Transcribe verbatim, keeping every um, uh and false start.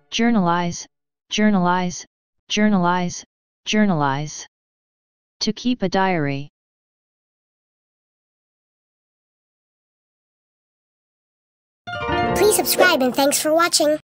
journalize, journalize, journalize, journalize. To keep a diary. Please subscribe and thanks for watching.